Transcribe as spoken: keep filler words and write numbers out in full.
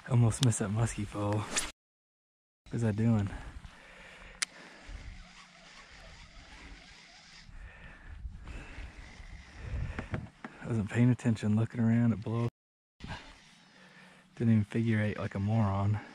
Almost missed that musky pole. What was I doing? I wasn't paying attention, looking around at blow. Didn't even figure eight like a moron.